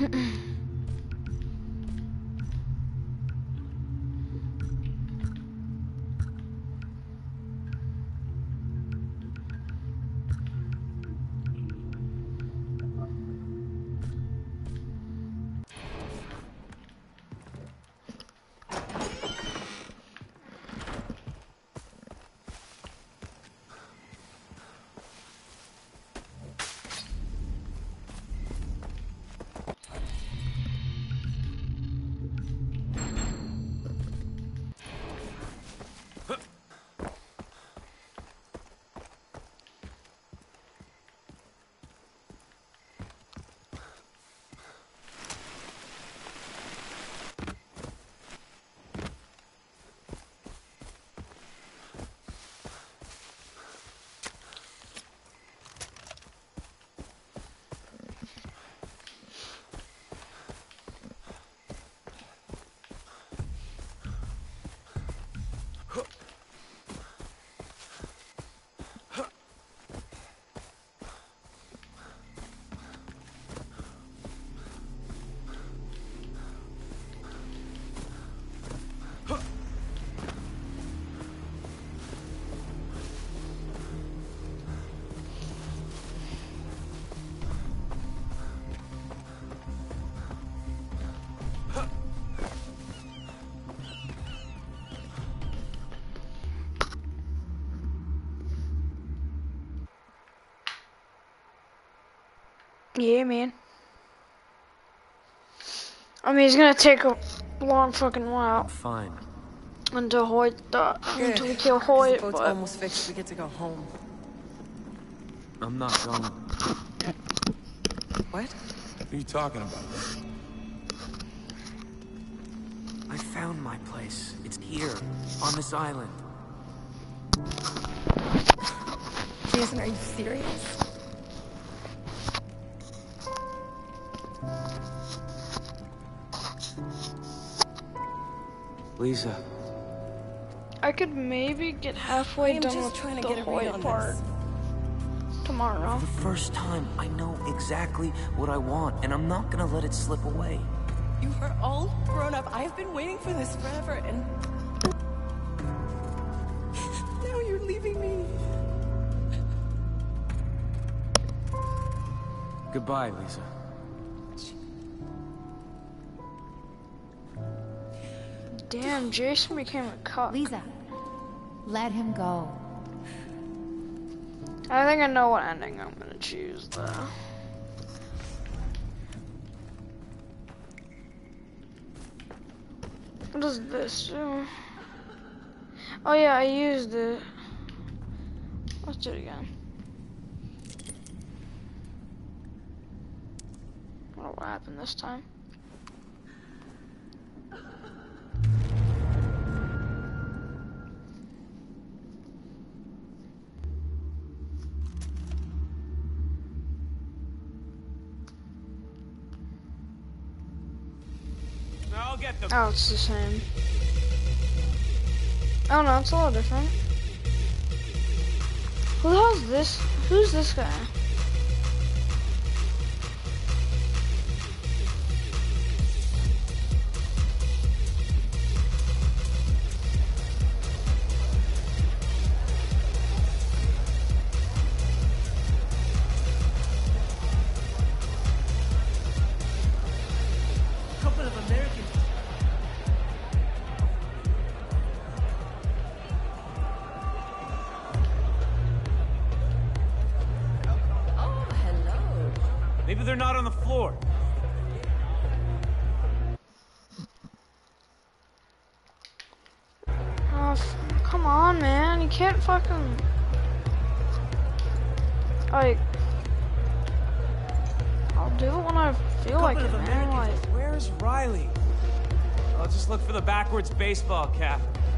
Yeah, man. I mean, it's gonna take a long fucking while. I'm fine. Until Hoyt, until we kill Hoyt, the boat's almost fixed. We get to go home. I'm not going. What? What are you talking about? I found my place. It's here, on this island. Jason, are you serious? Lisa. I could maybe get halfway done with the Hoyt part tomorrow. For the first time, I know exactly what I want, and I'm not gonna let it slip away. You are all grown up. I've been waiting for this forever, and now you're leaving me. Goodbye, Lisa. Damn, Jason became a cuck. Lisa, let him go. I think I know what ending I'm gonna choose, though. What does this do? Oh yeah, I used it. Let's do it again. I don't know what happened this time. Oh, it's the same. Oh no, it's a little different. Who the hell's this? Who's this guy? They're not on the floor. Oh, come on, man. You can't fucking... Like... I'll do it when I feel like it, man. Like... Where's Riley? I'll just look for the backwards baseball cap.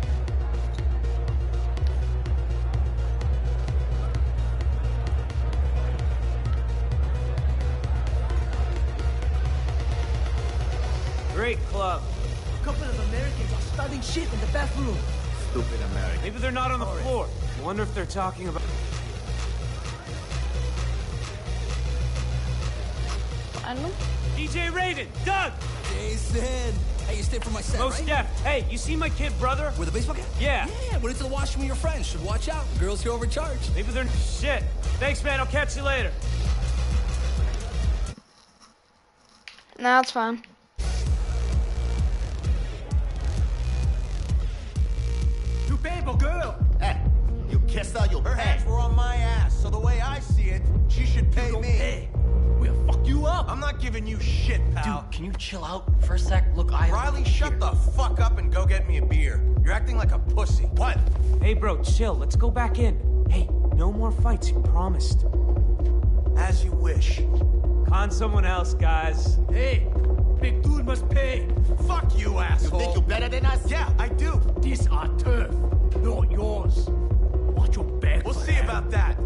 Great club. A couple of Americans are starting shit in the bathroom. Stupid Americans. Maybe they're not on the floor. I wonder if they're talking about... find him. DJ Raiden, Doug! Jason! Hey, you stay for my set, Oh, right? Steph, hey, you see my kid brother? With the baseball cap? Yeah. Yeah, went into the washroom with your friends. Should watch out. Girls here overcharged. Maybe they're... Shit. Thanks, man. I'll catch you later. Nah, it's fine. You babe or girl? Hey, you kissed her, her hands were on my ass, so the way I see it, she should pay me. Hey, we'll fuck you up. I'm not giving you shit, pal. Dude, can you chill out for a sec? Look, Riley, shut the fuck up and go get me a beer. You're acting like a pussy. What? Hey, bro, chill. Let's go back in. Hey, no more fights, you promised. As you wish. Con someone else, guys. Hey, big dude must pay. Fuck you, asshole. You think you're better than us? Yeah, I do. These are turf, not yours. Watch your back. We'll see about that.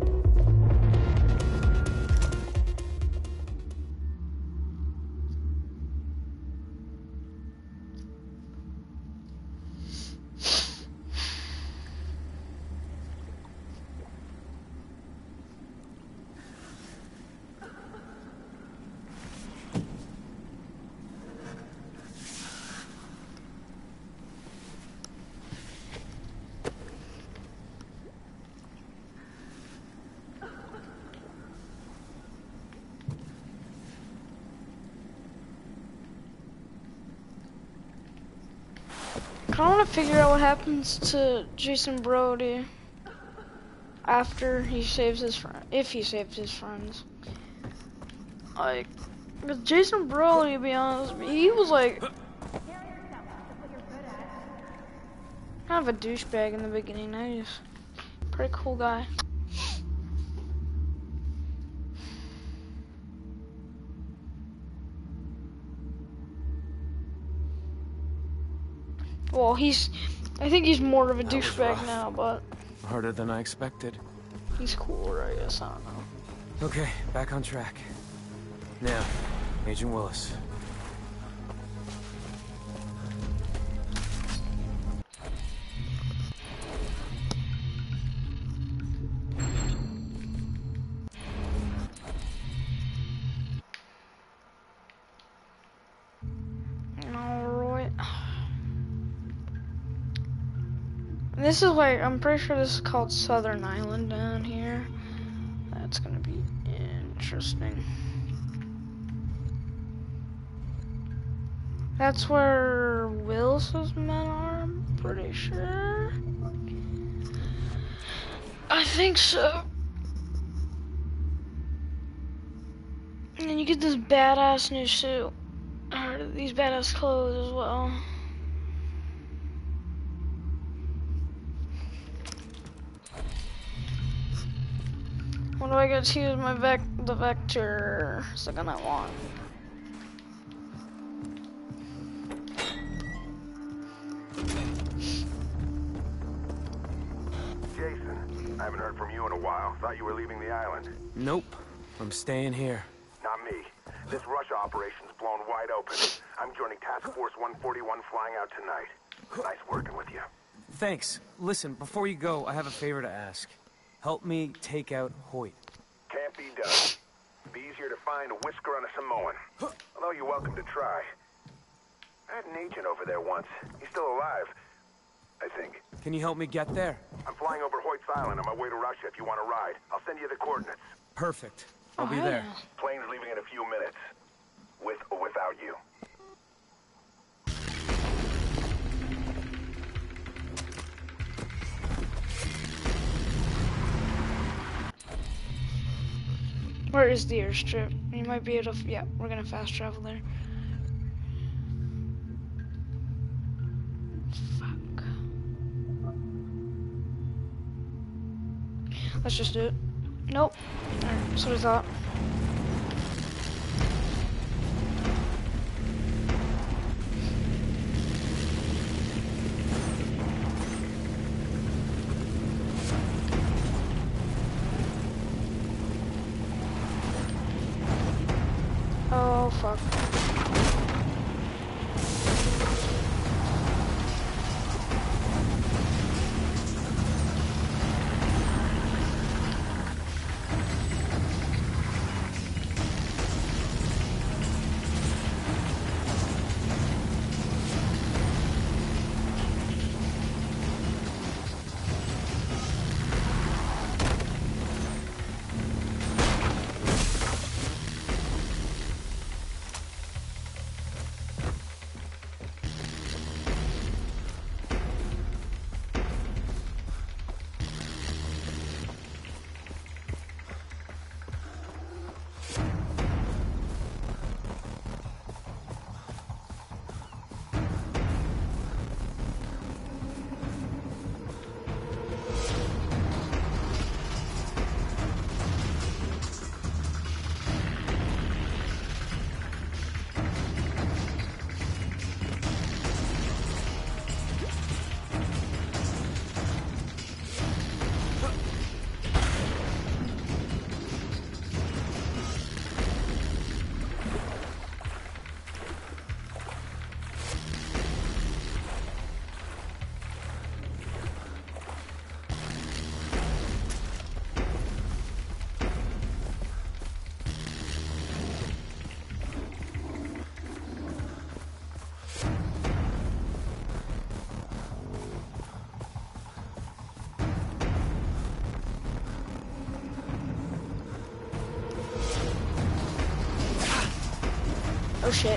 I kind of want to figure out what happens to Jason Brody after he saves his friend, if he saves his friends. Like, with Jason Brody, to be honest, he was like kind of a douchebag in the beginning. Now he's a pretty cool guy. Well, I think he's more of a douchebag now, but Harder than I expected. he's cooler, I guess. I don't know. Okay, back on track. Now, Agent Willis. Alright. This is like, I'm pretty sure this is called Southern Island down here. That's gonna be interesting. That's where Willis's men are, I'm pretty sure. I think so. And then you get this badass new suit. Or these badass clothes as well. What do I get to use my the vector? It's the gun I want. Jason, I haven't heard from you in a while. Thought you were leaving the island. Nope, I'm staying here. Not me. This Russia operation's blown wide open. I'm joining Task Force 141 flying out tonight. Nice working with you. Thanks. Listen, before you go, I have a favor to ask. Help me take out Hoyt. Can't be done. Be easier to find a whisker on a Samoan. Although you're welcome to try. I had an agent over there once. He's still alive, I think. Can you help me get there? I'm flying over Hoyt's Island on my way to Russia if you want to ride. I'll send you the coordinates. Perfect. I'll be there. Plane's leaving in a few minutes. With or without you. Where is the airstrip? You might be able to, yeah, we're gonna fast travel there. Fuck. Let's just do it. Nope. Alright, that's what I thought. Oh, fuck. shit.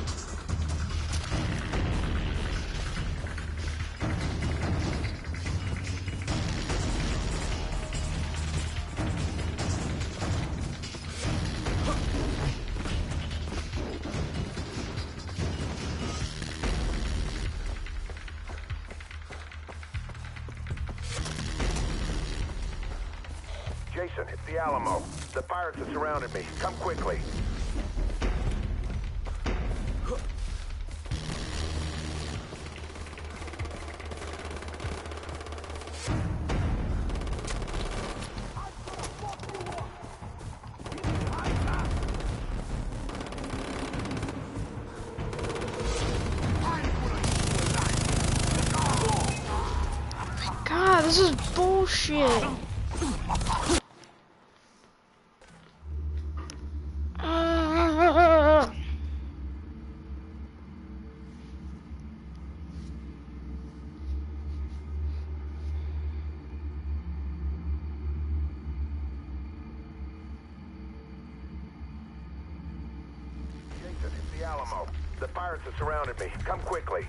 Jason, it's the Alamo. The pirates have surrounded me. Come quickly. God, this is bullshit. Alamo. The pirates have surrounded me. Come quickly.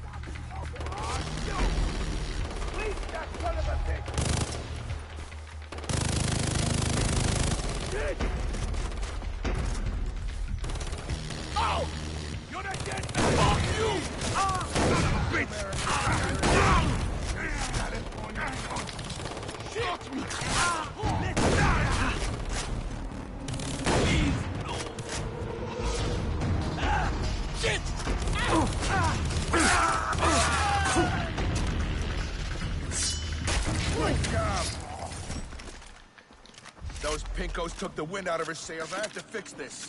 Please, that son of a bitch! Oh! You're not dead! Fuck you! Son of a bitch! Shoot me! Let's die! Please! Shit! Good job! Those pinkos took the wind out of her sails. I have to fix this.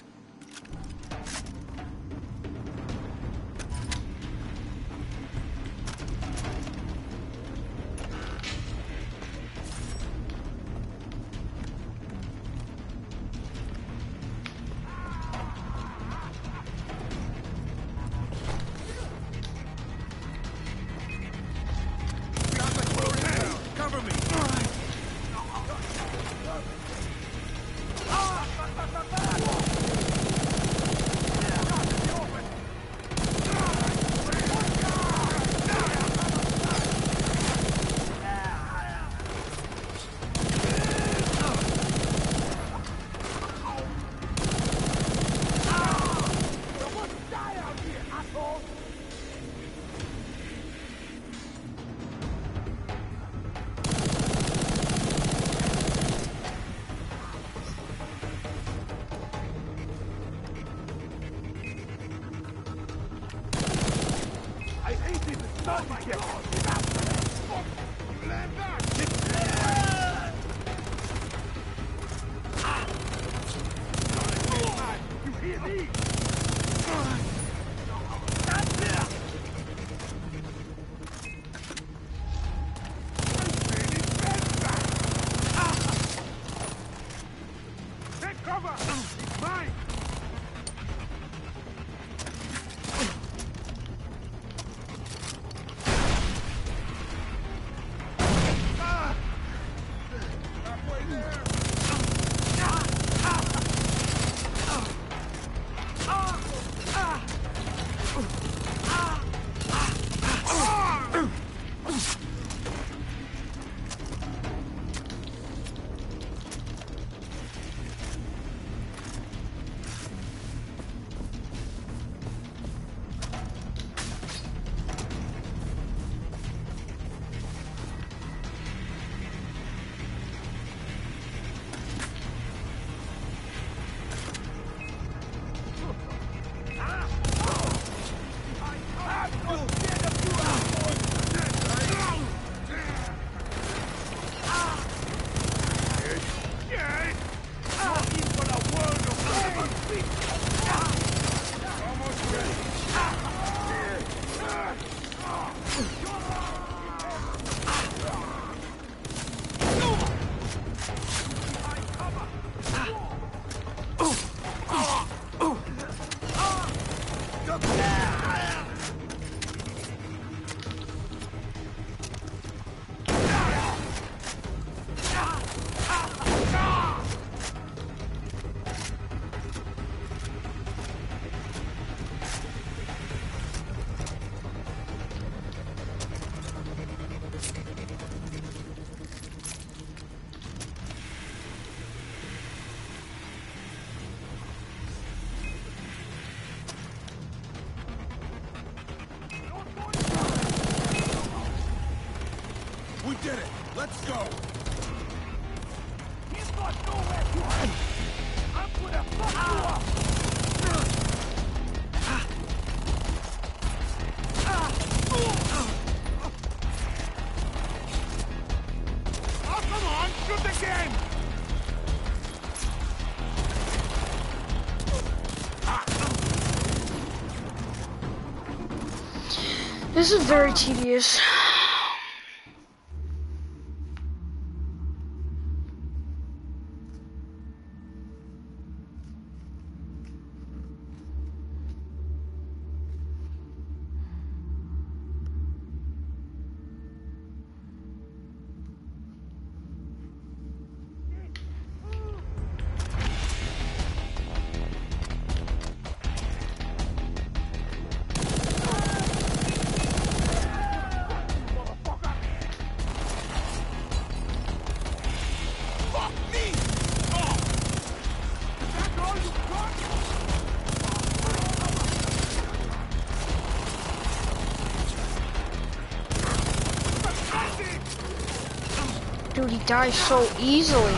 This is very tedious. Dude, he dies so easily.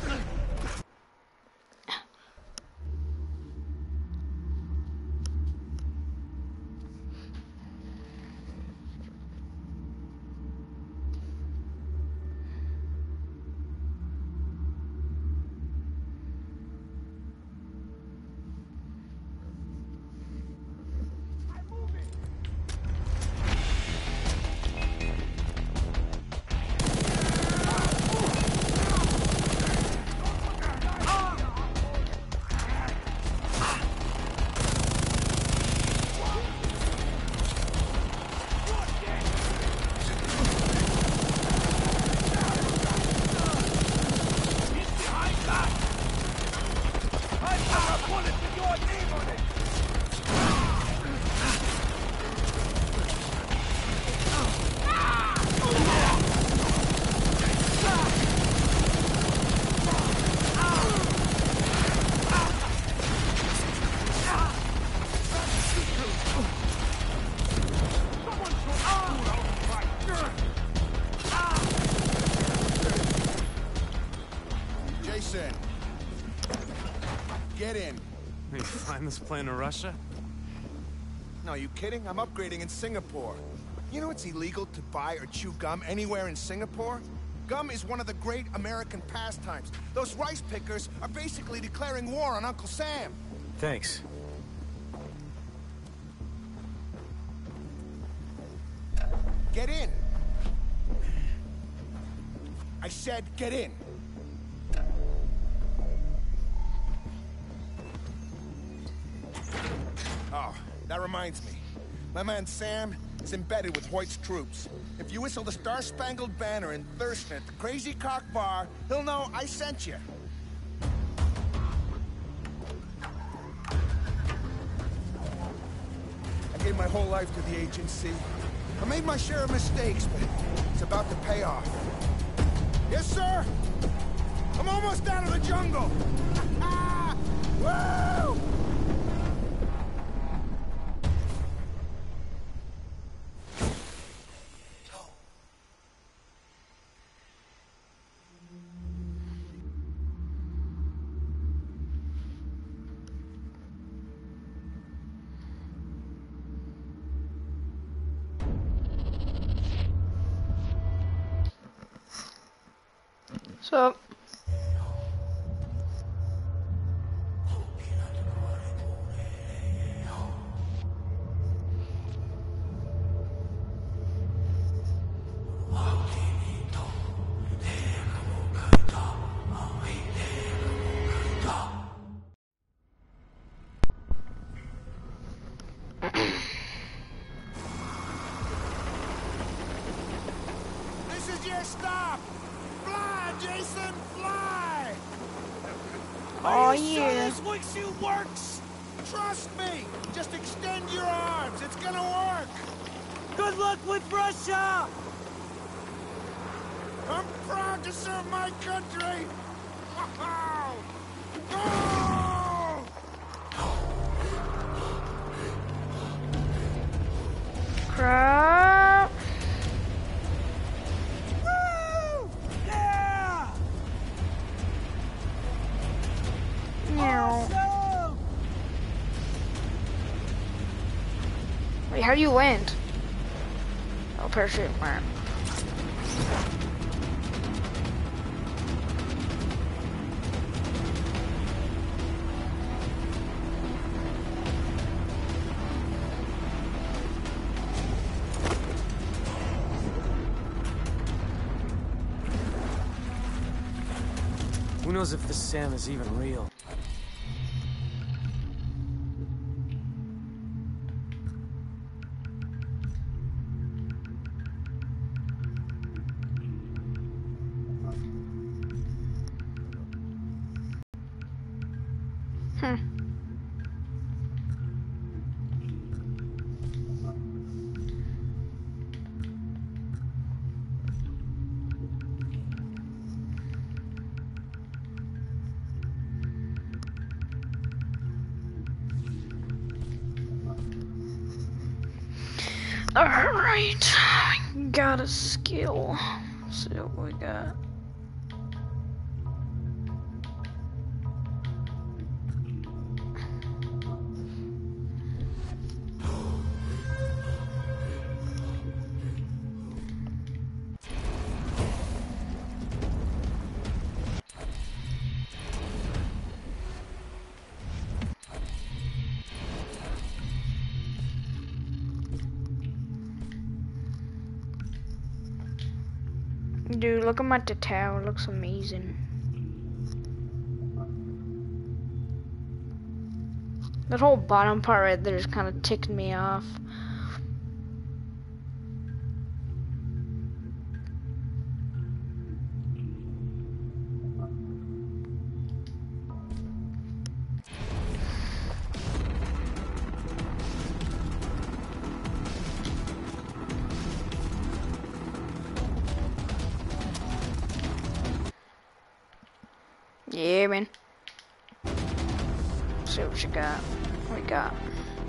Get in. You find this plane in Russia? No, are you kidding? I'm upgrading in Singapore. You know it's illegal to buy or chew gum anywhere in Singapore? Gum is one of the great American pastimes. Those rice pickers are basically declaring war on Uncle Sam. Thanks. Get in. I said get in. Oh, that reminds me. My man Sam is embedded with Hoyt's troops. If you whistle the Star-Spangled Banner in Thurston at the Crazy Cock Bar, he'll know I sent you. I gave my whole life to the agency. I made my share of mistakes, but it's about to pay off. Yes, sir! I'm almost out of the jungle! Woo! So This is your stop! Fly, Jason, fly! oh yeah. This wingsuit works! Trust me! Just extend your arms, it's gonna work! Good luck with Russia! I'm proud to serve my country! Go! Crap. Woo! Yeah! how do you land? Oh, parachute. Alright. Who knows if this Sam is even real? Alright. Got a skill. Let's see what we got. Dude, look at the tower. It looks amazing. That whole bottom part right there is kind of ticked me off. Yeah, man. Let's see what you got. What we got?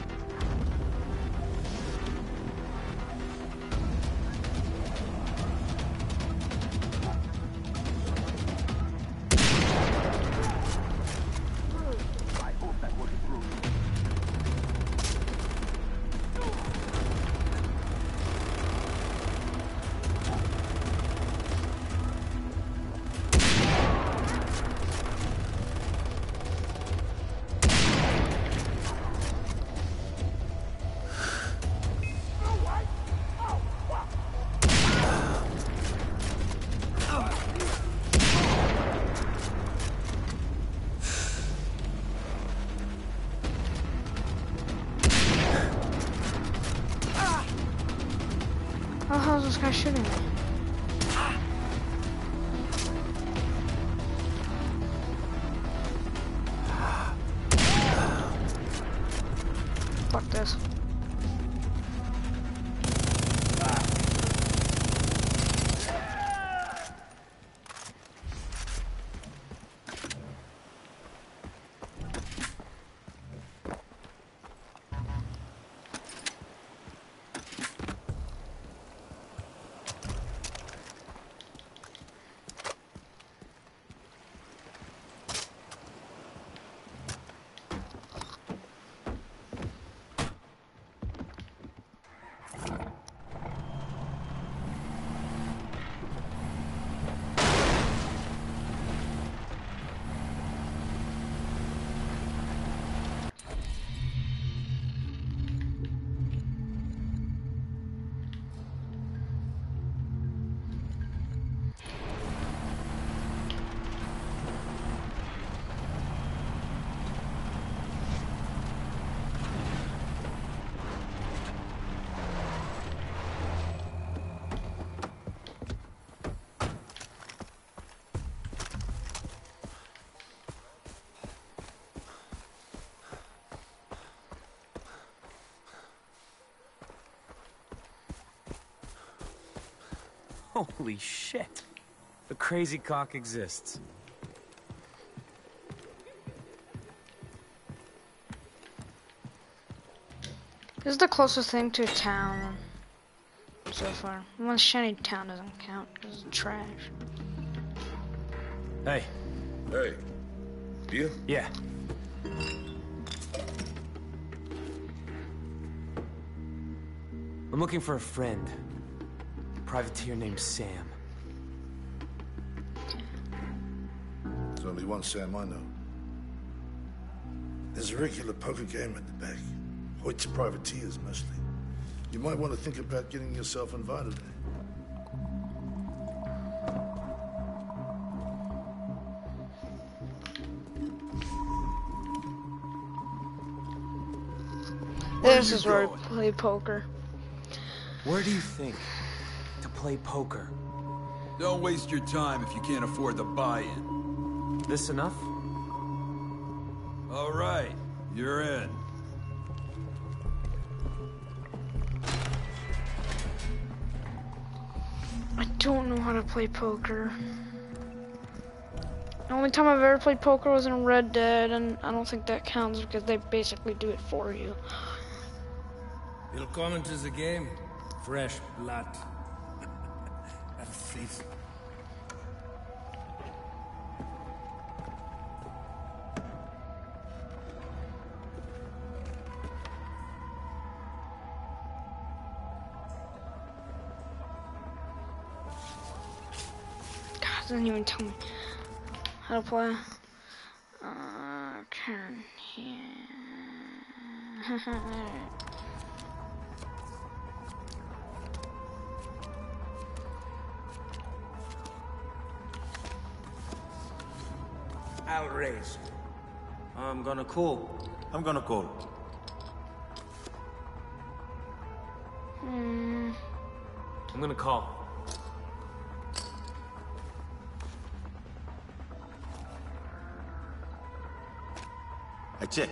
How the hell is this guy shooting me? Fuck this. Holy shit. The crazy cock exists. This is the closest thing to a town so far. Well, Shiny Town doesn't count because it's trash. Hey. Hey. Deal? Yeah. I'm looking for a friend. A privateer named Sam. There's only one Sam I know. There's a regular poker game at the back. Hoyt's privateers, mostly. You might want to think about getting yourself invited there. This is where I play poker. Where do you think? To play poker. Don't waste your time if you can't afford the buy-in. This enough? All right, you're in. I don't know how to play poker. The only time I've ever played poker was in Red Dead, and I don't think that counts because they basically do it for you. Willkommen to the game. Fresh blood. Have a seat. God, it doesn't even tell me how to play. Turn here. I'll raise. I'm gonna call. I'm gonna call. I'm gonna call. I check.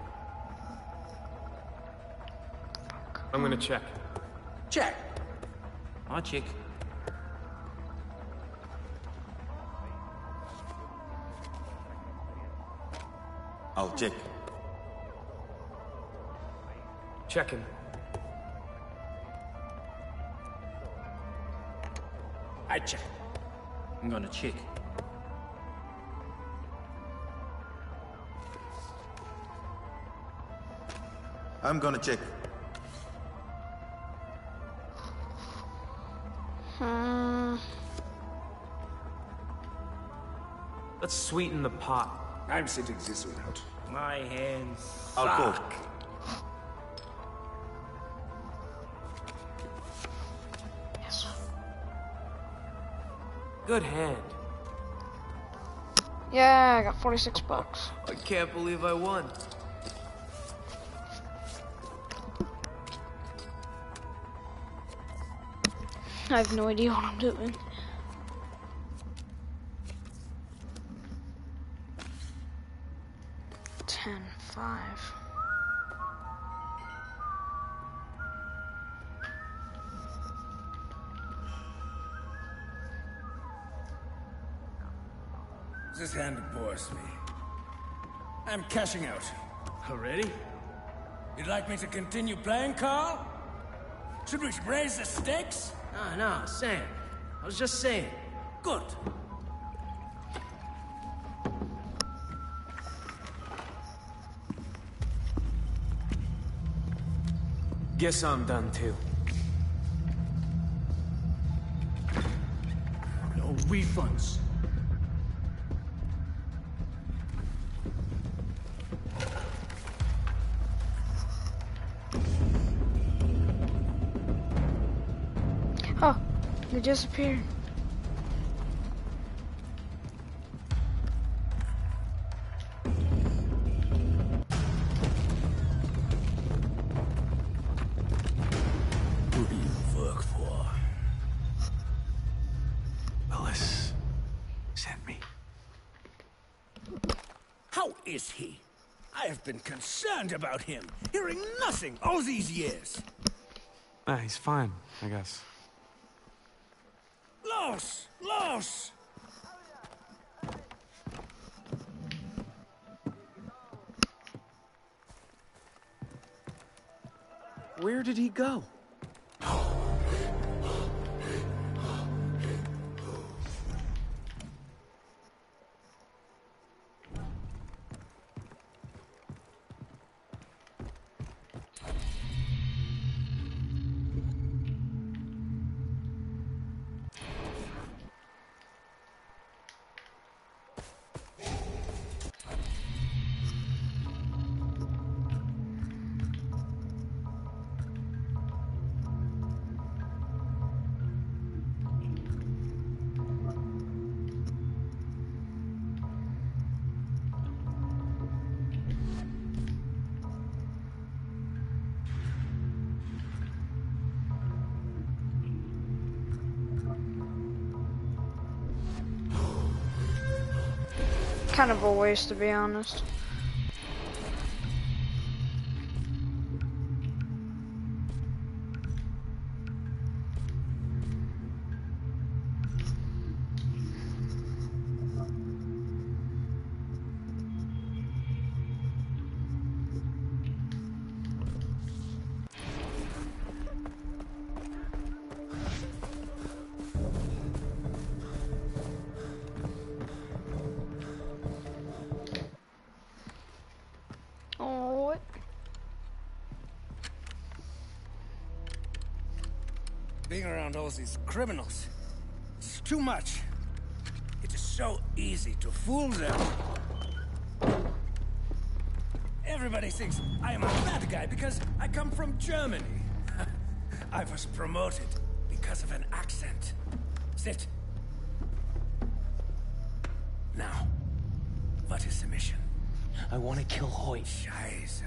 I'm gonna check. Check. I check. I'll check. Checking. I check. I'm gonna check. I'm gonna check. Let's sweeten the pot. I'm sitting this one out. My hands. I'll call. Yes. Good hand. Yeah, I got 46 bucks. I can't believe I won. I have no idea what I'm doing. $10.05. This hand bores me. I'm cashing out. Already? You'd like me to continue playing, Carl? Should we raise the stakes? No, Sam. I was just saying. Good. Guess I'm done too. No refunds. Oh, they disappeared. Who do you work for? Willis sent me. How is he? I have been concerned about him, hearing nothing all these years. He's fine, I guess. Los! Where did he go? kind of a waste, to be honest. Oh, Being around all these criminals, it's too much. It is so easy to fool them. Everybody thinks I am a bad guy because I come from Germany. I was promoted because of an accent. Sit. Now, what is the mission? I want to kill Hoyt. Scheiße.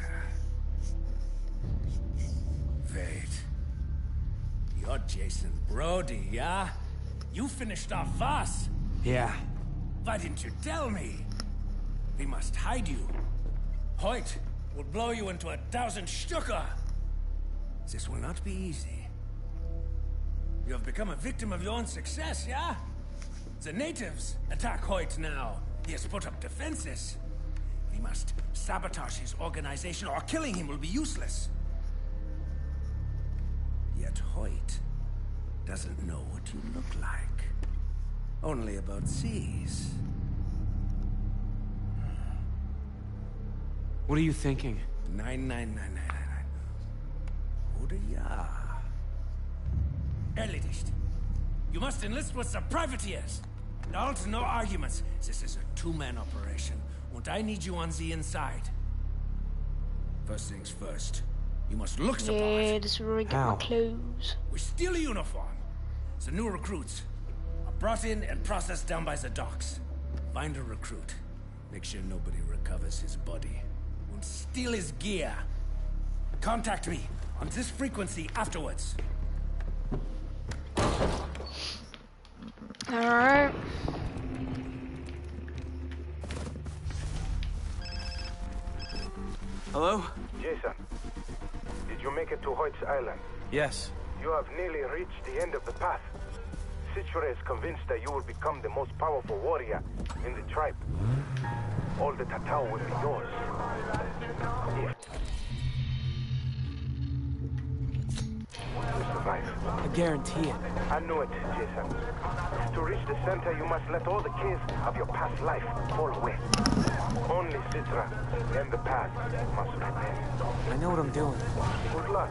Wait. You're Jason Brody, yeah? You finished off Voss. Yeah. Why didn't you tell me? We must hide you. Hoyt will blow you into 1,000 Stücke. This will not be easy. You have become a victim of your own success, yeah? The natives attack Hoyt now. He has put up defenses. We must sabotage his organization, or killing him will be useless. Yet Hoyt doesn't know what you look like. Only about seas. What are you thinking? 99999. Oder ja. Erledigt. You must enlist with the privateers. Halt, no arguments. This is a two-man operation, and I need you on the inside. First things first. You must look the part. yeah, this is where we get my clothes. We steal a uniform. The new recruits are brought in and processed down by the docks. Find a recruit. Make sure nobody recovers his body. And steal his gear. Contact me on this frequency afterwards. Alright. Hello? Jason, did you make it to Hoyt's Island? Yes. You have nearly reached the end of the path. Citra is convinced that you will become the most powerful warrior in the tribe. All the Tatao will be yours. If you survive. I guarantee it. I knew it, Jason. To reach the center, you must let all the keys of your past life fall away. Only Citra and the path must remain. I know what I'm doing. Good luck.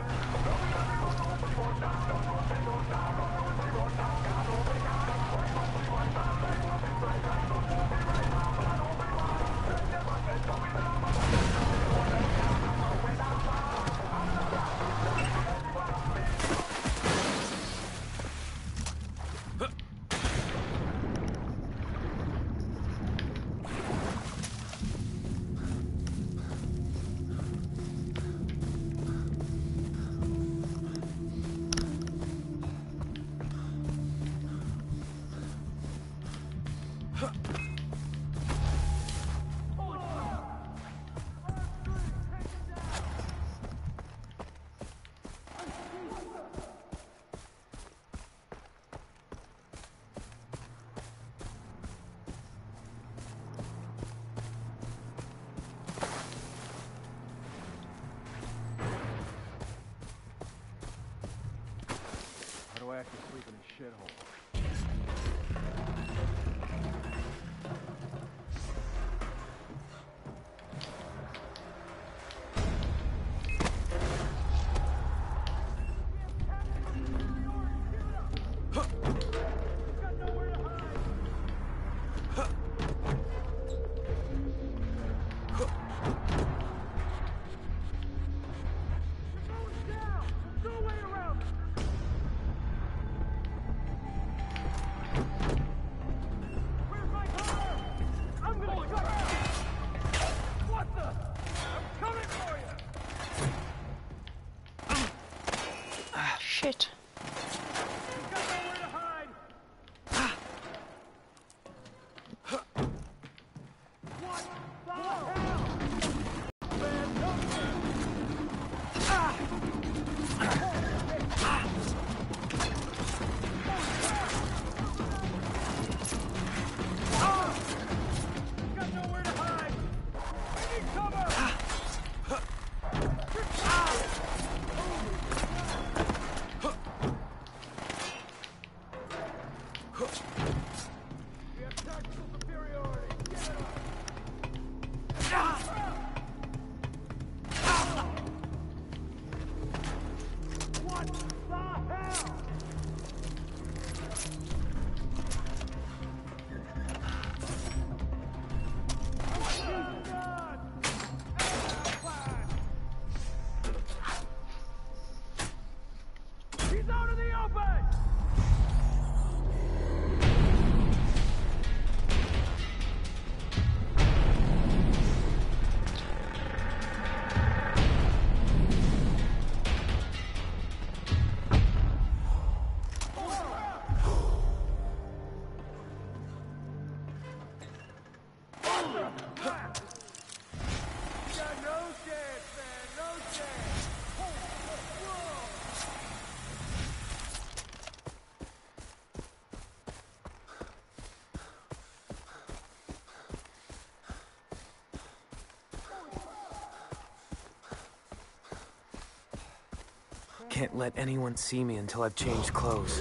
can't let anyone see me until I've changed clothes.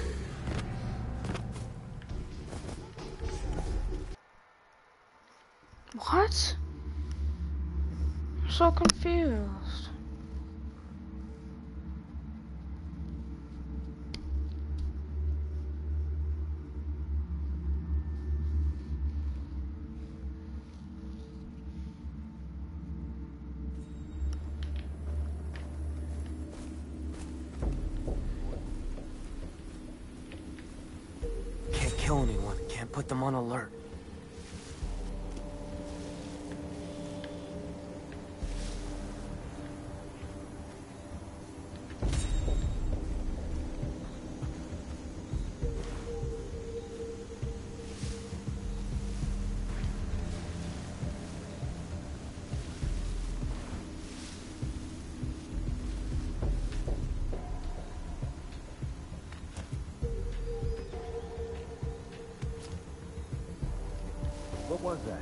What? I'm so confused. Can't kill anyone, can't put them on alert. What was that?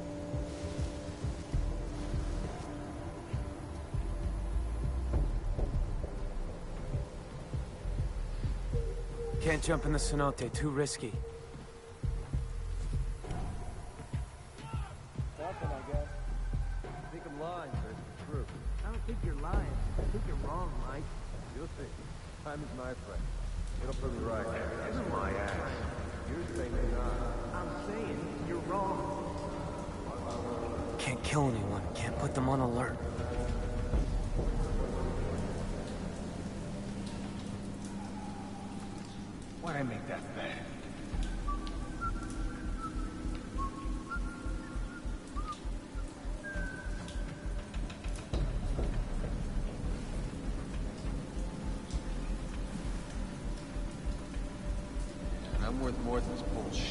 Can't jump in the cenote, too risky. Nothing, I guess. I think I'm lying, but it's the truth. I don't think you're lying. I think you're wrong, Mike. You'll see. Time is my friend. It'll prove me right. Kiss my ass. You're saying you're not. I'm saying you're wrong. Can't kill anyone, can't put them on alert. Why'd I make that bet? And I'm worth more than this bullshit.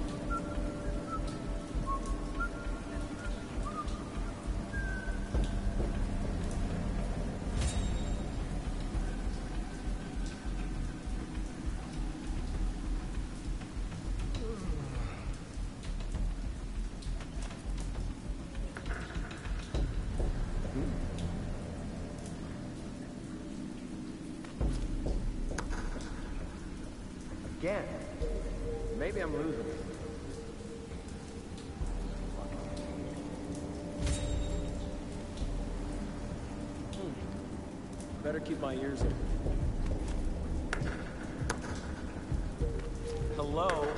Again. Maybe I'm losing it. Better keep my ears open. Hello?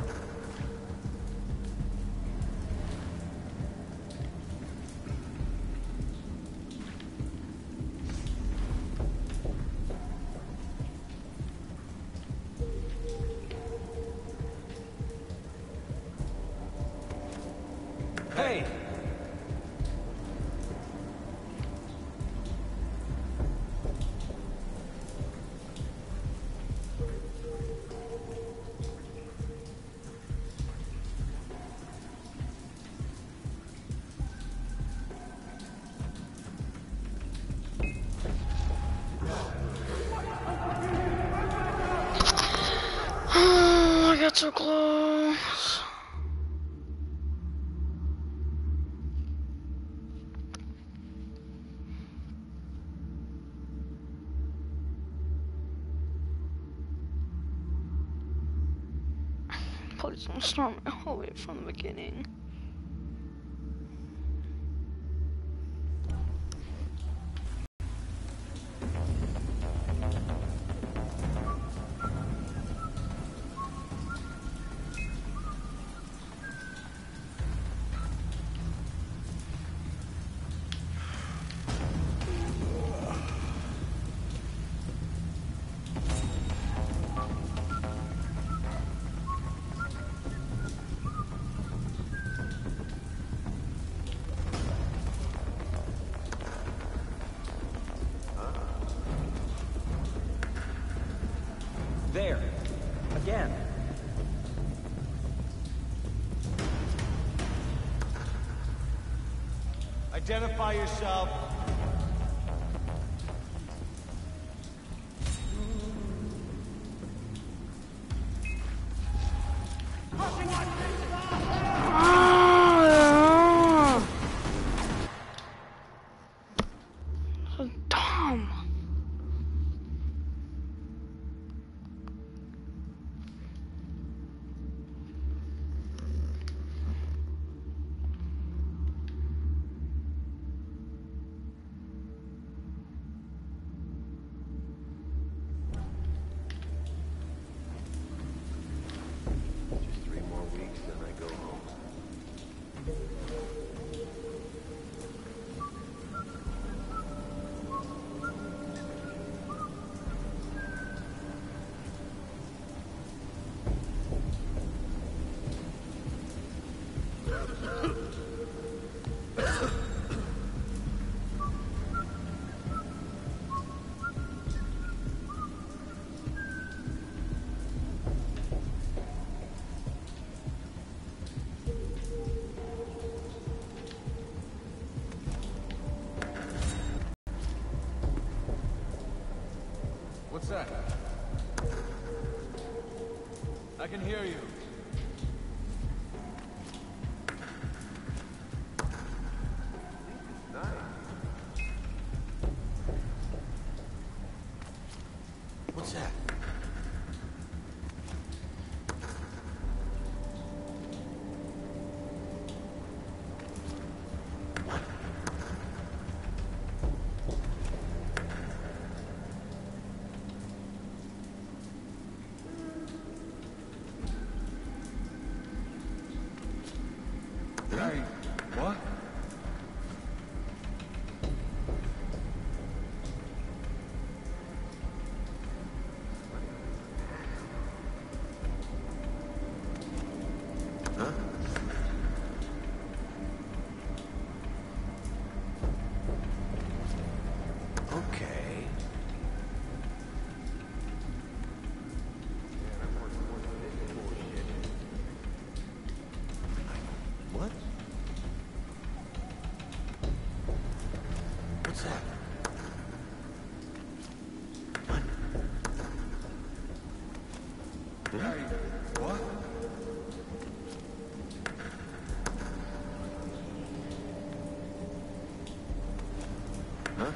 Hey! Oh, I got so close. Please don't start me all the way from the beginning. There. Again. Identify yourself. So dumb. What's that? I can hear you. What's that? Hey, what? Huh? Okay. What? What's that? What? Hey, what? Huh?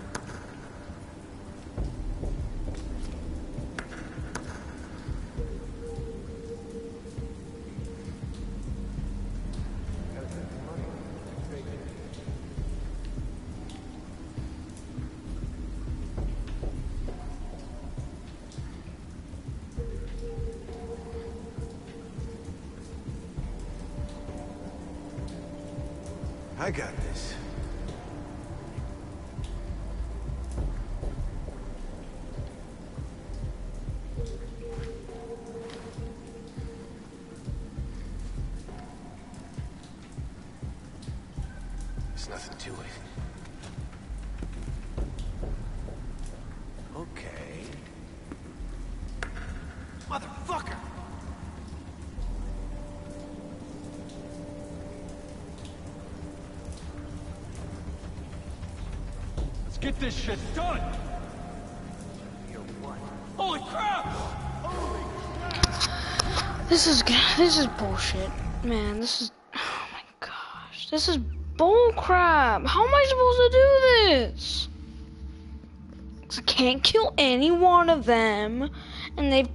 I got this. There's nothing to it. Okay. Motherfucker! Let's get this shit done! Holy crap! This is bullshit, man. This is, oh my gosh, this is bull crap. How am I supposed to do this? 'Cause I can't kill any one of them, and they.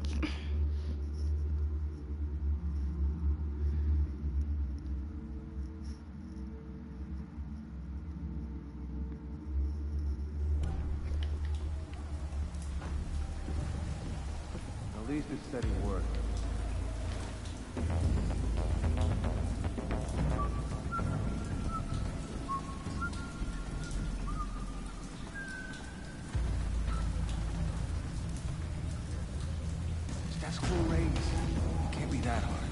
At least it said he worked. That's cool raise. Can't be that hard.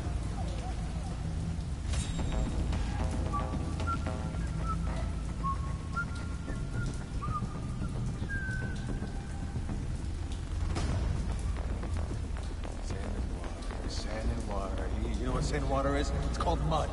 Sand and water. You know what sand and water is? It's called mud.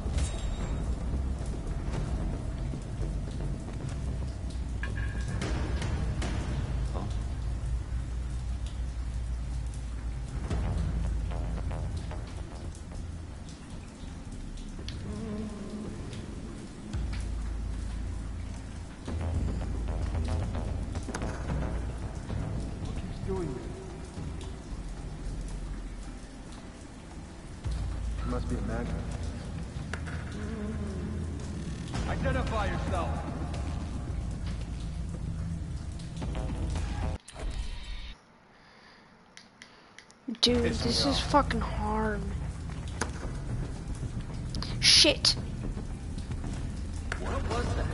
Must be a magnet. Identify yourself! Dude, this is fucking hard. Shit. What was that?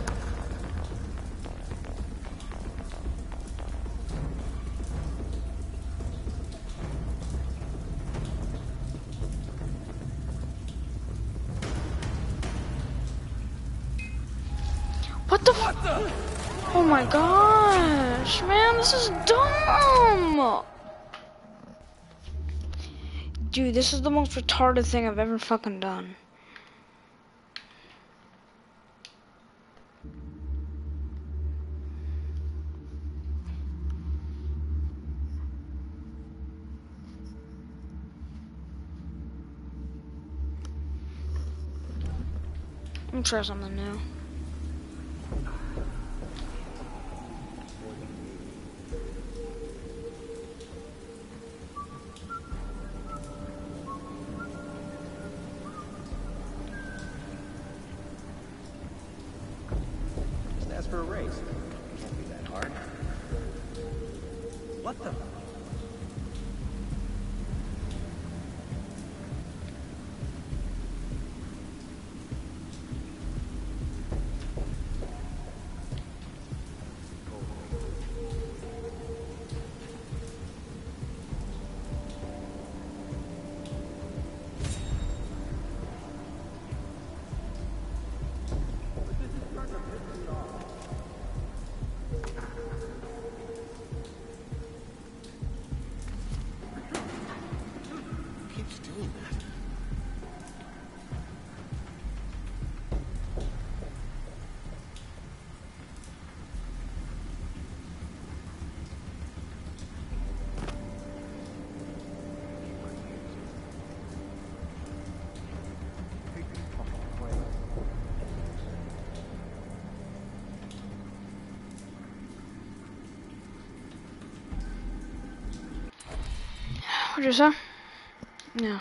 What the? Oh my gosh, man, this is dumb. Dude, this is the most retarded thing I've ever fucking done. I'm gonna try something new. Just ask for a raise. Can't be that hard. What the? What'd you say? No.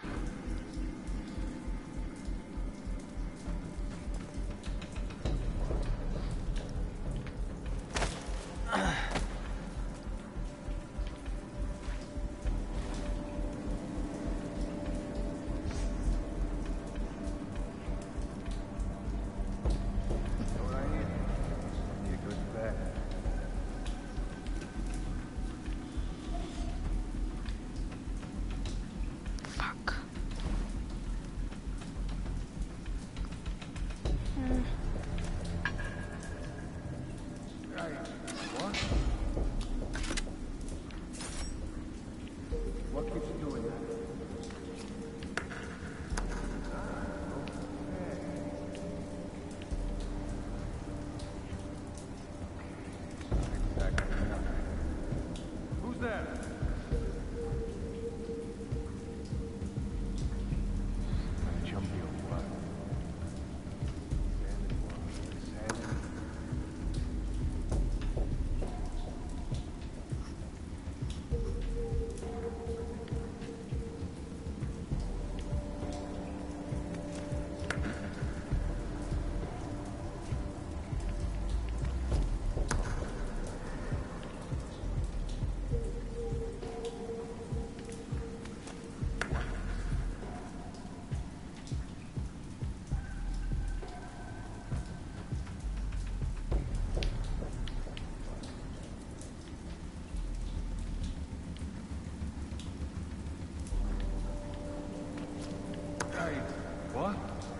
What?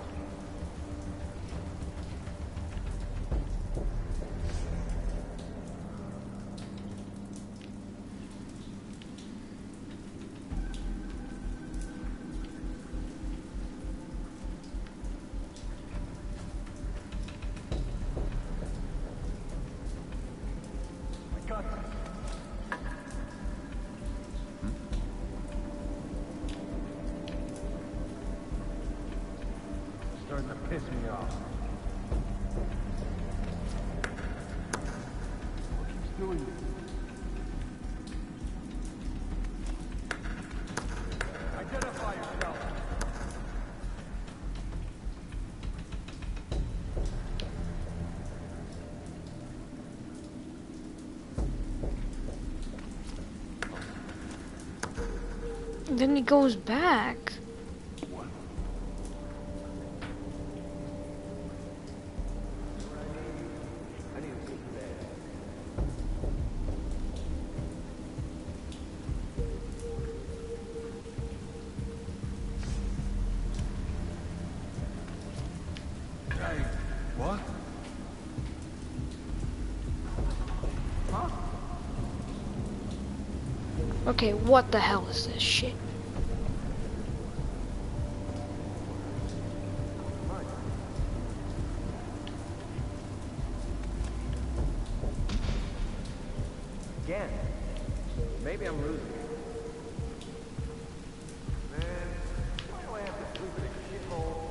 Starting to piss me off. What keeps doing this? Identify yourself. Then he goes back. What? Okay, what the hell is this shit? Again. Maybe I'm losing it. Man, why do I have to sleep in a shithole?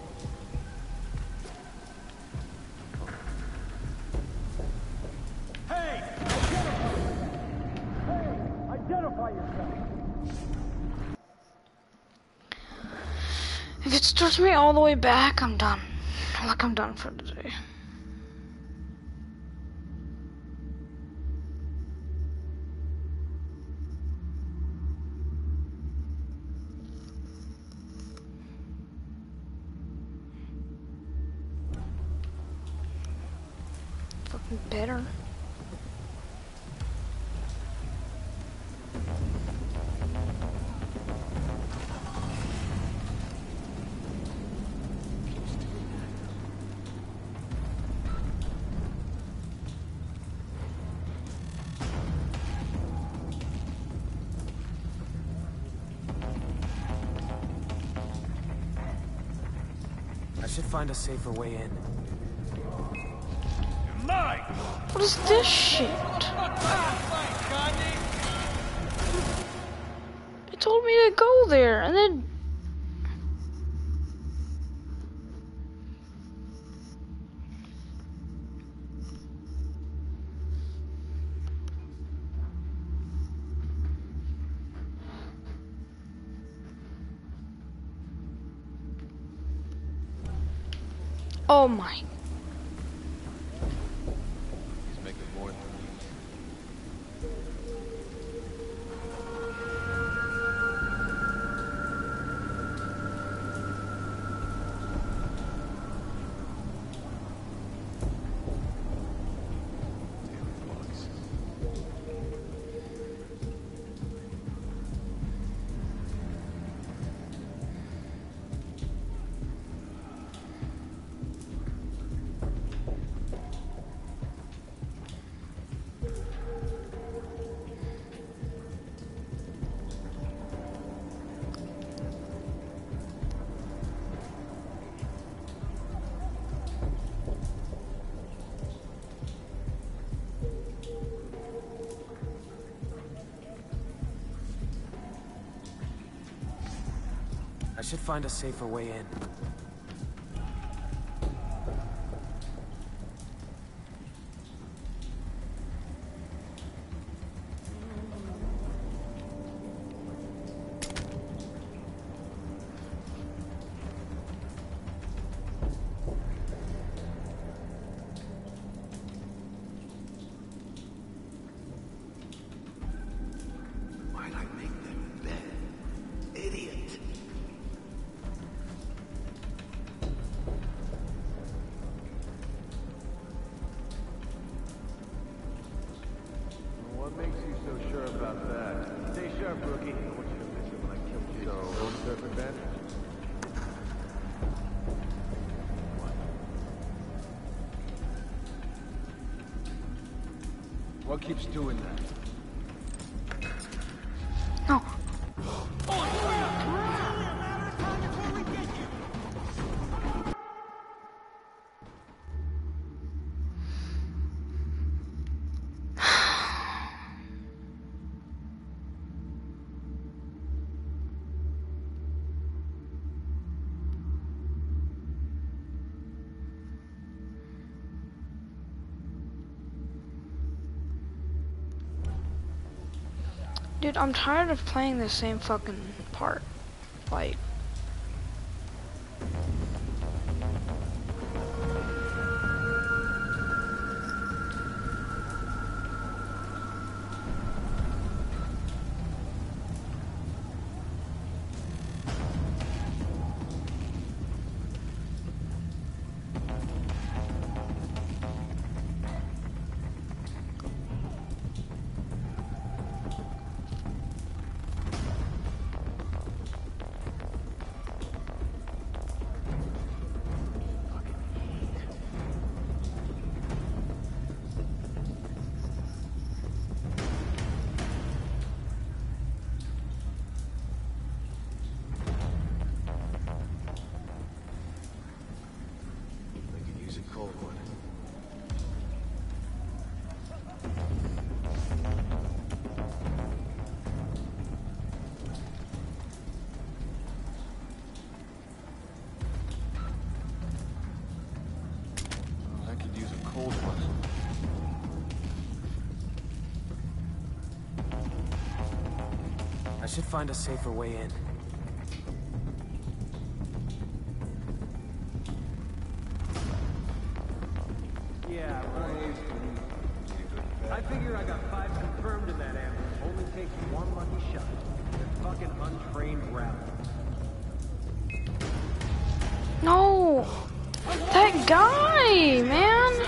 Hey! Identify yourself! If it starts me all the way back, I'm done. Like, I'm done for today. Fucking better. I should find a safer way in. Mine! What is this shit? It told me to go there, and then... Oh my... He's making more than I should find a safer way in. Why'd I make them bet? Idiot. What makes you so sure about that? Stay sharp, rookie. I want you to miss it when I killed you. So, home turf advantage? What keeps doing that? No. Dude, I'm tired of playing the same fucking part. Like... cold one. Oh, I could use a cold one. I should find a safer way in. Yeah, right. I figure I got 5 confirmed in that ambulance. Only takes one lucky shot. They're fucking untrained rabble. No! That guy, man!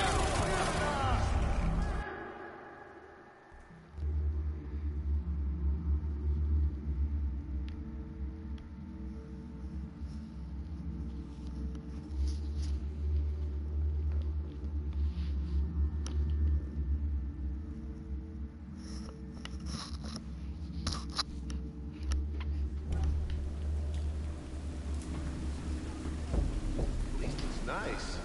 At least it's nice.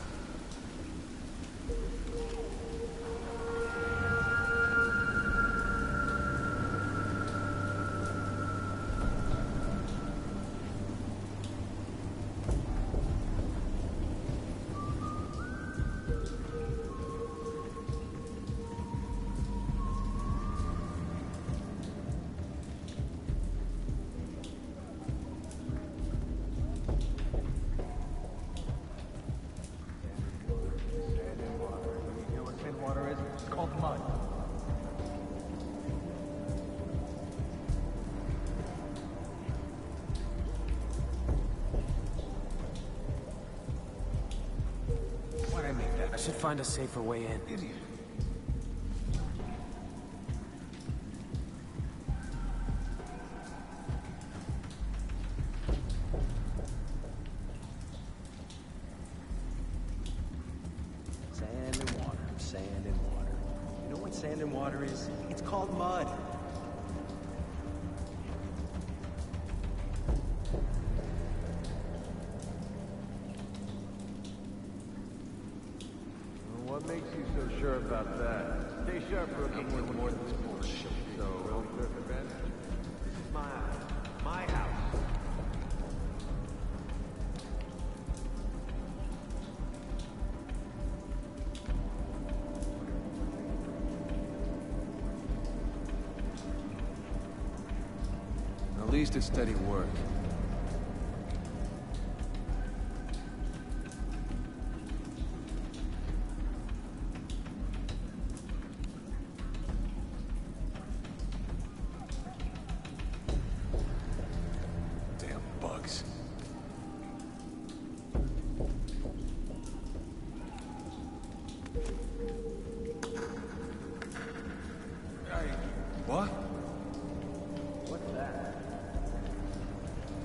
I should find a safer way in. Idiot. Sand and water, sand and water. You know what sand and water is? It's called mud. What makes you so sure about that? Stay sharp, rookie. I'm worth more than this bullshit. So, don't take advantage. This is my house. At least it's steady work. Damn bugs. What? What's that?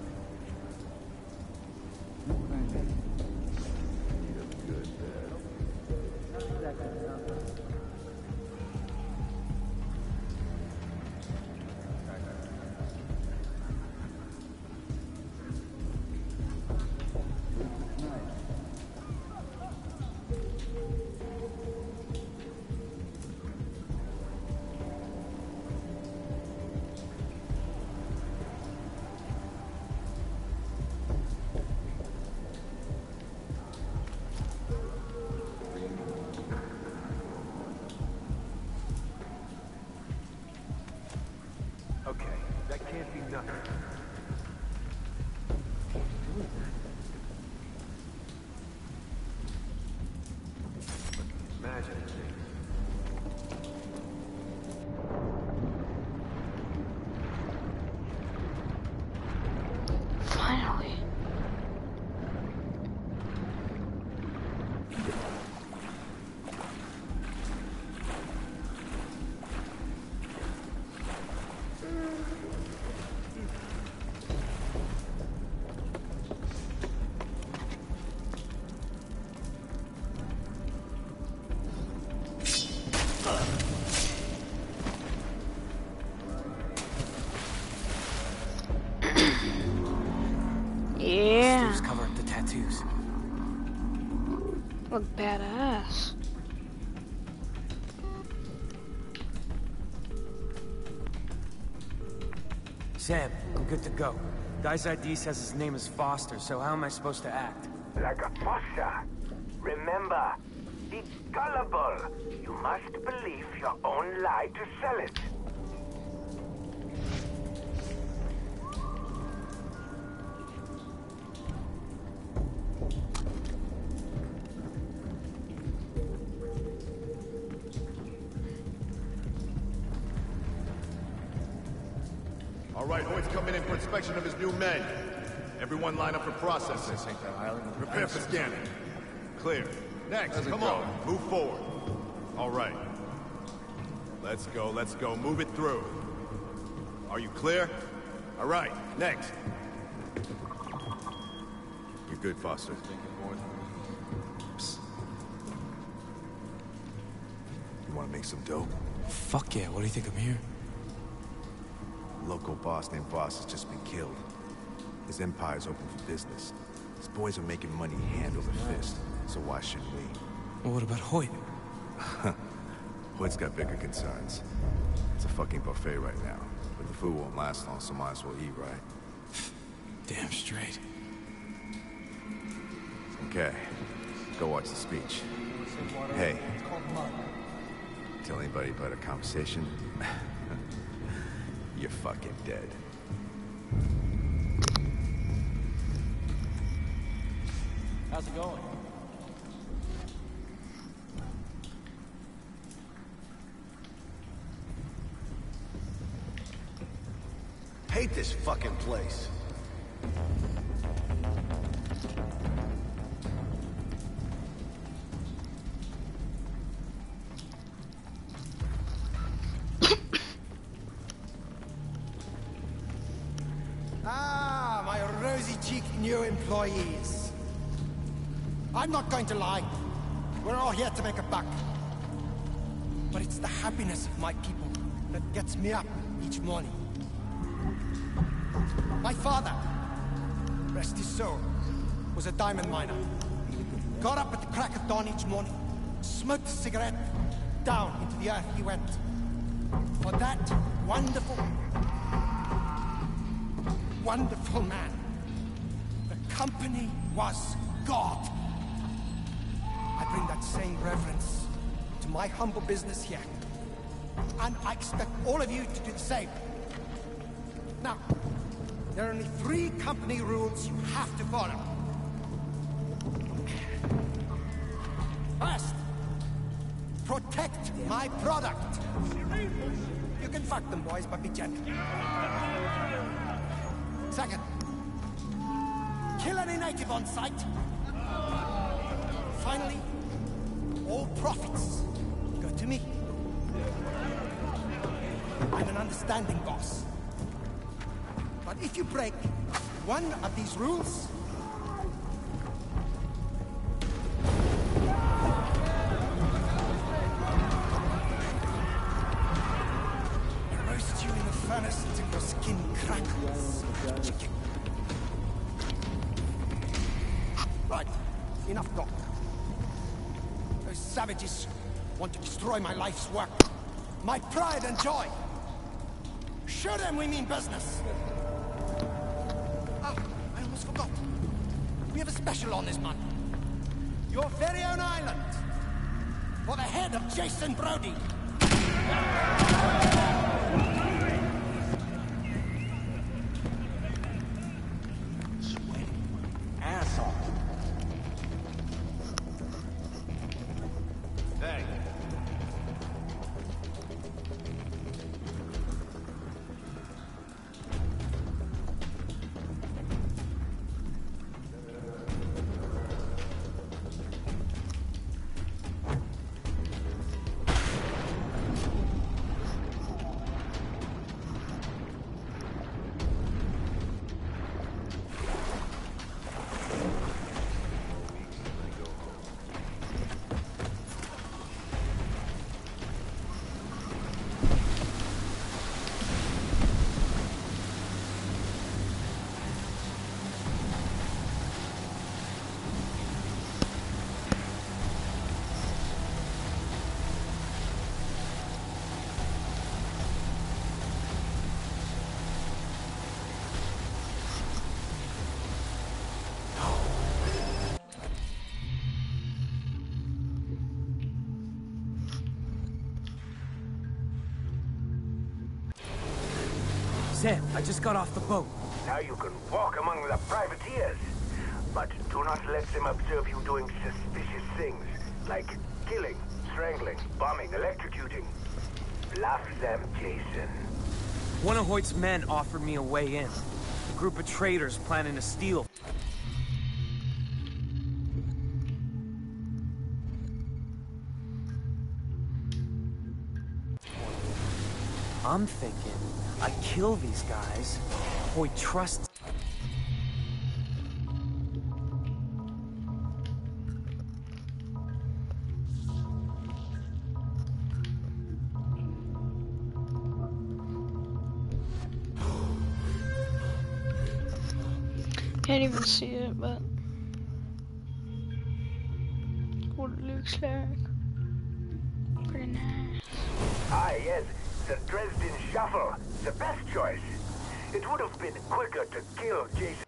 Look badass. Sam, I'm good to go. Guy's ID says his name is Foster, so how am I supposed to act? Like a fossa. Remember, be gullible. You must believe your own lie to sell it. All right, Hoyt's coming in for inspection of his new men. Everyone line up for processing. Prepare for scanning. Clear. Next, come on, move forward. All right. Let's go, move it through. Are you clear? All right, next. You're good, Foster. Psst. You want to make some dough? Fuck yeah, what do you think I'm here? Local boss named Boss has just been killed. His empire's open for business. His boys are making money hand over fist, so why shouldn't we? Well, what about Hoyt? Hoyt's got bigger concerns. It's a fucking buffet right now, but the food won't last long, so might as well eat right. Damn straight. Okay, go watch the speech. Hey, tell anybody about a conversation, you're fucking dead. How's it going? Hate this fucking place. Ah, my rosy-cheeked new employees. I'm not going to lie. We're all here to make a buck. But it's the happiness of my people that gets me up each morning. My father, rest his soul, was a diamond miner. Got up at the crack of dawn each morning, smoked a cigarette, down into the earth he went. For that wonderful, wonderful man, the company was God. I bring that same reverence to my humble business here. And I expect all of you to do the same. Now, there are only 3 company rules you have to follow. First, protect my product. You can fuck them, boys, but be gentle. Second, kill any native on sight. Finally, all profits go to me. I'm an understanding boss. But if you break one of these rules, I roast you in the furnace until your skin crackles. Chicken. Right, enough talk. Those savages want to destroy my life's work, my pride and joy. Show them we mean business. Ah, I almost forgot. We have a special on this month. Your very own island. For the head of Jason Brody. Sweaty asshole. Hey. Sam, I just got off the boat. Now you can walk among the privateers. But do not let them observe you doing suspicious things, like killing, strangling, bombing, electrocuting. Bluff them, Jason. One of Hoyt's men offered me a way in. A group of traders planning to steal. I'm thinking, I kill these guys. Hoyt trusts. Can't even see it, but what it looks like. Pretty nice. Ah, yes, the Dresden Shuffle, the best choice. It would have been quicker to kill Jason.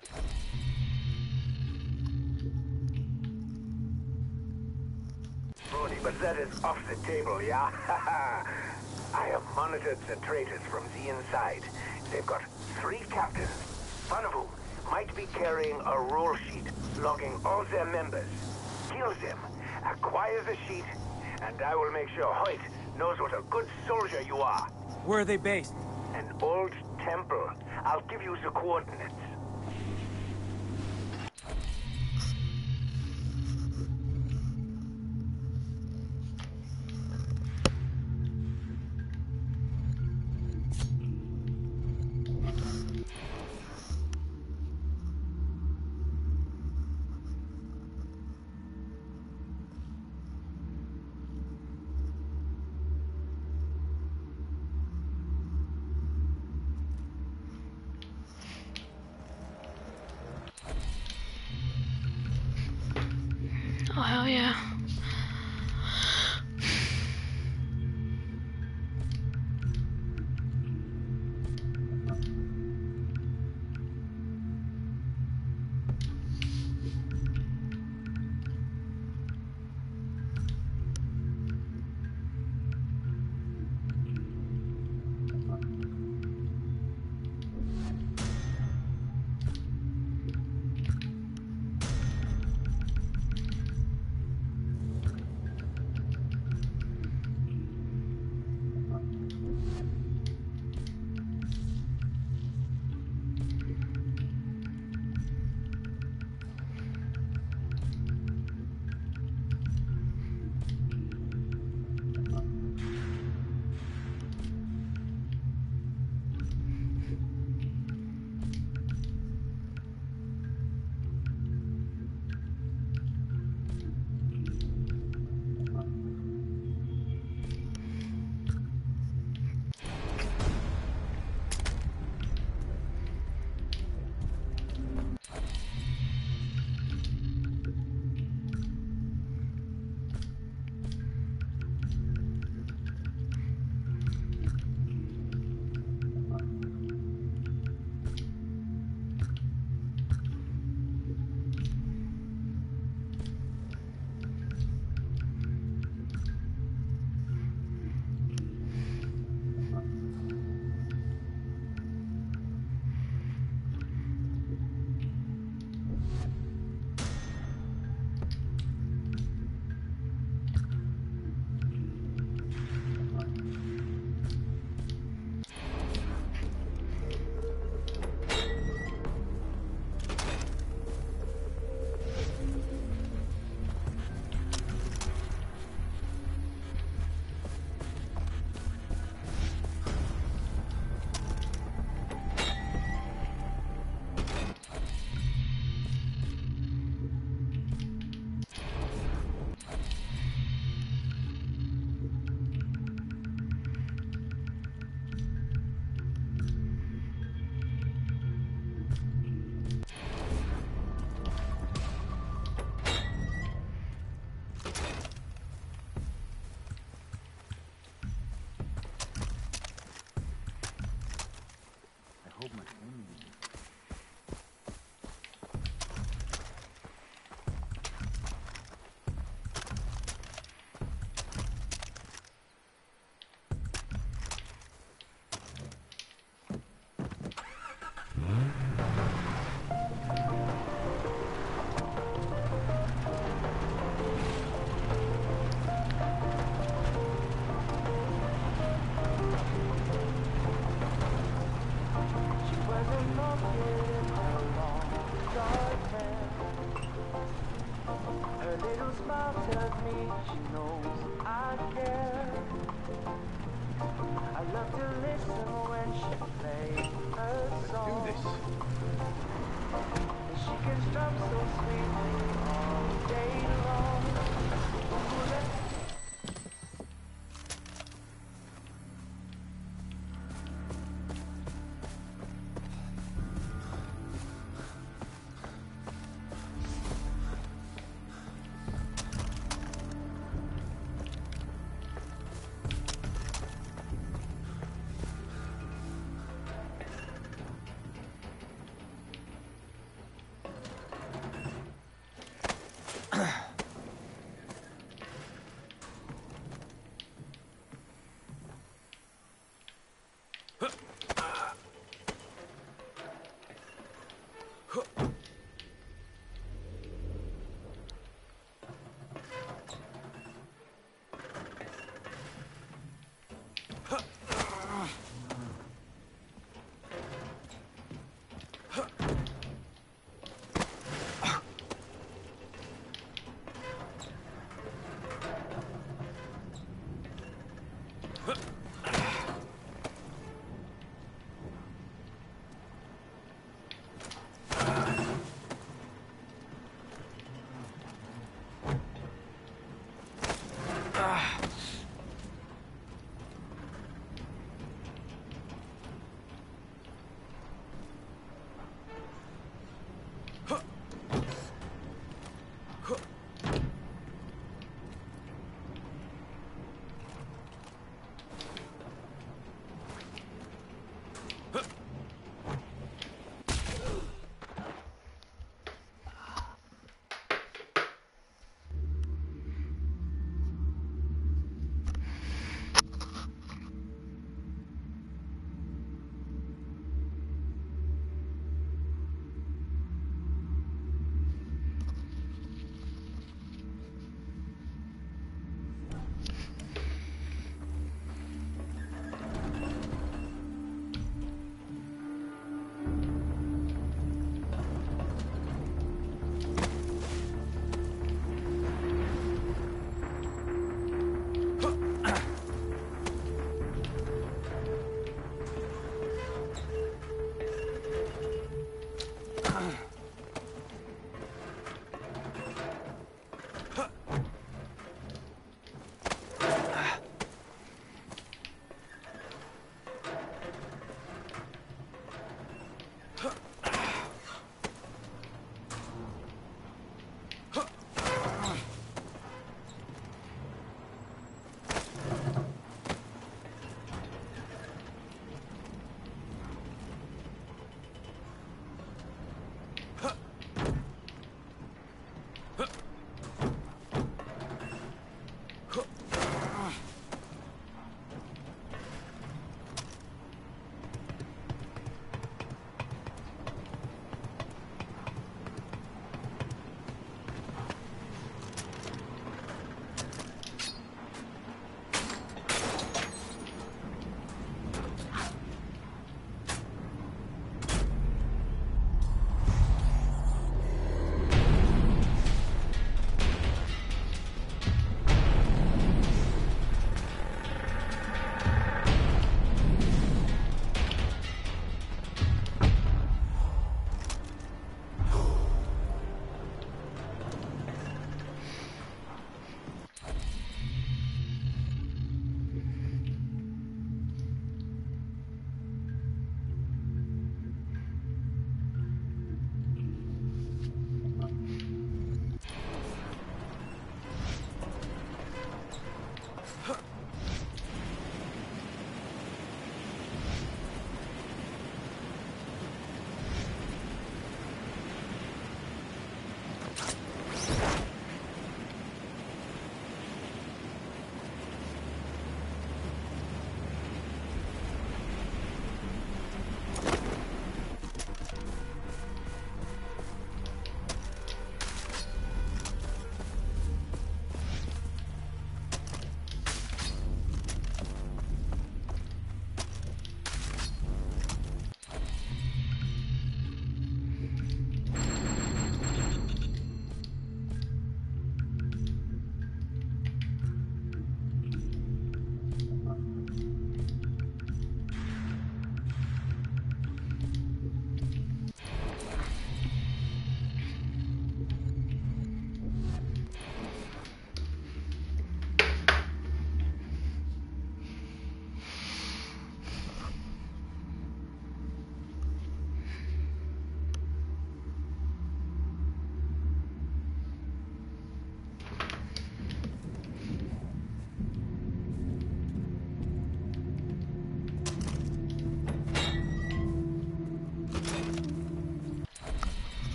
Brody, but that is off the table, yeah? I have monitored the traitors from the inside. They've got 3 captains, one of whom might be carrying a roll sheet logging all their members. Kill them, acquire the sheet, and I will make sure Hoyt knows what a good soldier you are. Where are they based? An old temple. I'll give you the coordinates. Oh, hell yeah. Her little smile tells me she knows I care. I love to listen when she plays her song. Let's do this. And she can strum so sweetly all day long.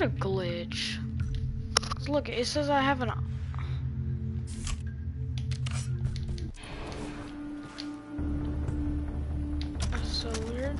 a glitch? 'Cause look, it says I have an... That's so weird.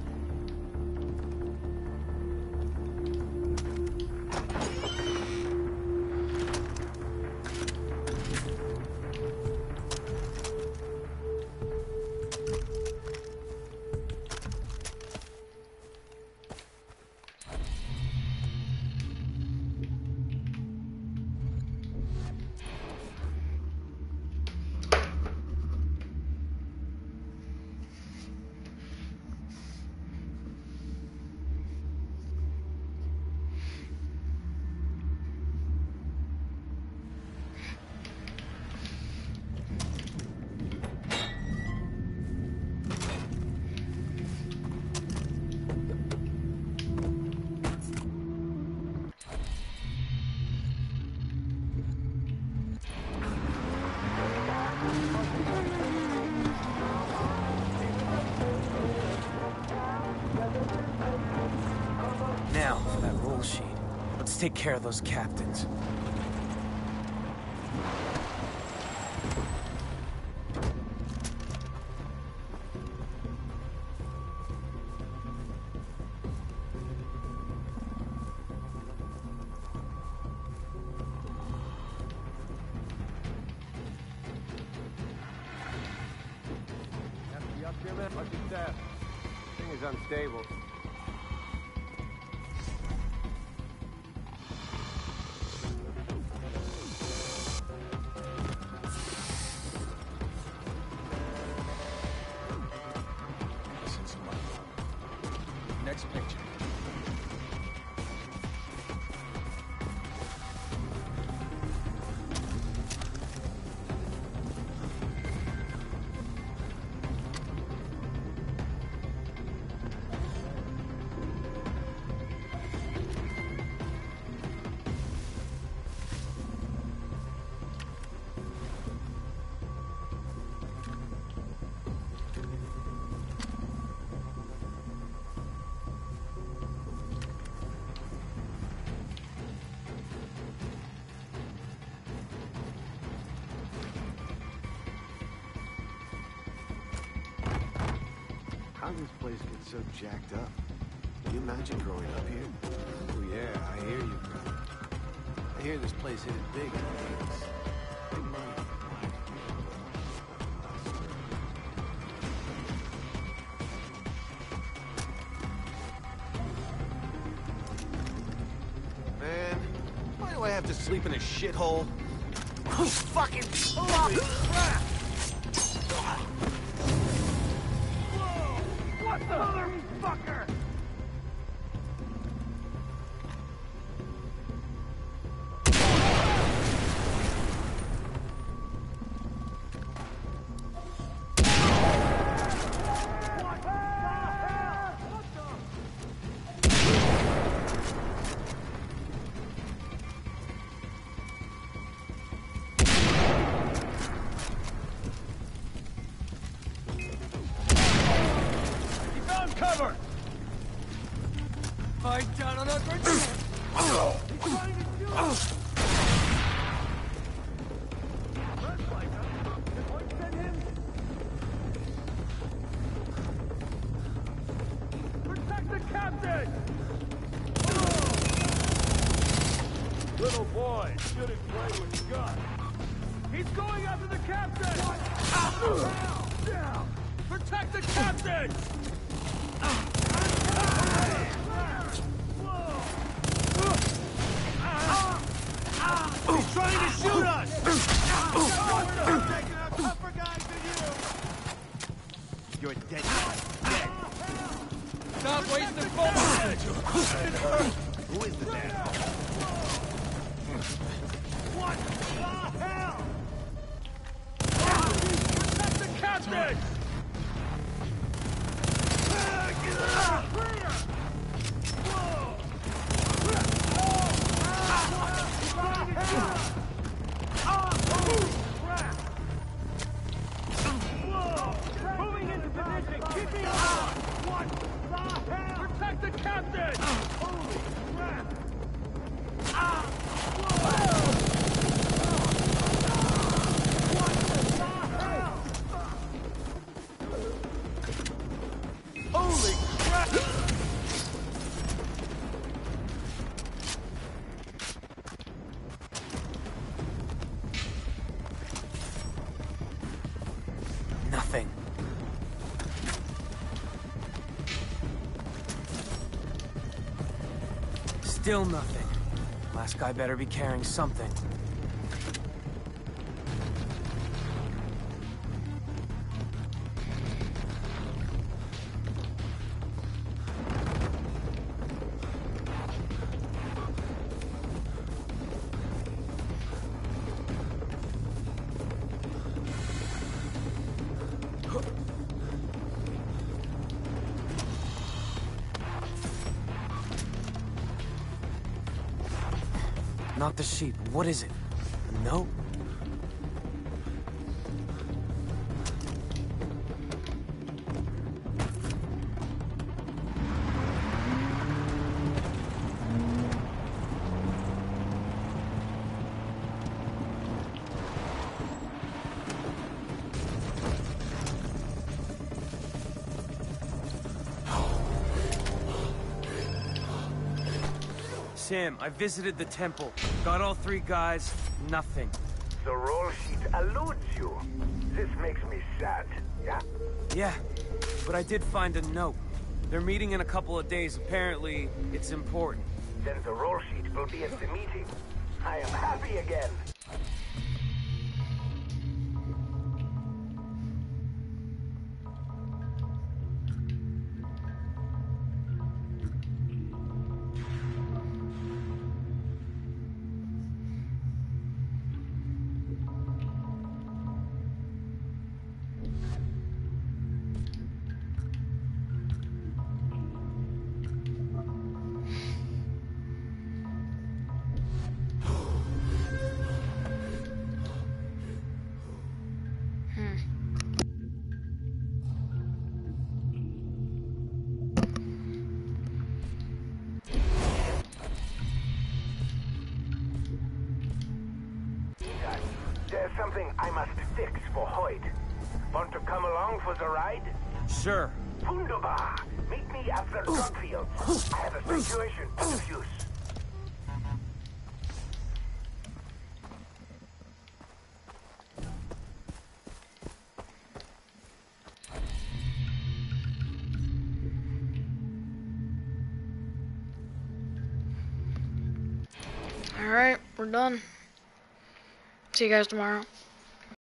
Now, for that roll sheet. Let's take care of those captains. Thing is unstable. Next picture. How did this place get so jacked up? Can you imagine growing up here? Oh yeah, I hear you, brother. I hear this place hit it big in the 80s. Big money. Man, why do I have to sleep in a shithole? Fucking holy crap! What the motherfucker? Cover! Fight down on that bridge! He's trying to shoot us! Protect the captain! Little boy shouldn't play with guns. He's going after the captain! Down! Protect the captain! He's trying to shoot us! Tougher guys than you! You're dead. Stop wasting bullets! Who is the damn? What the hell? Protect the captain! Moving into position! Keep me on! What the hell? Protect the captain! Holy crap! Still nothing. Last guy better be carrying something. Not the sheep. What is it? A note? Sam, I visited the temple. Got all 3 guys, nothing. The roll sheet eludes you. This makes me sad, yeah? Yeah, but I did find a note. They're meeting in a couple of days. Apparently, it's important. Then the roll sheet will be at the meeting. I am happy again. There's something I must fix for Hoyt. Want to come along for the ride? Sure. Wunderbar! Meet me at the drug field. I have a situation to diffuse. Alright, we're done. See you guys tomorrow.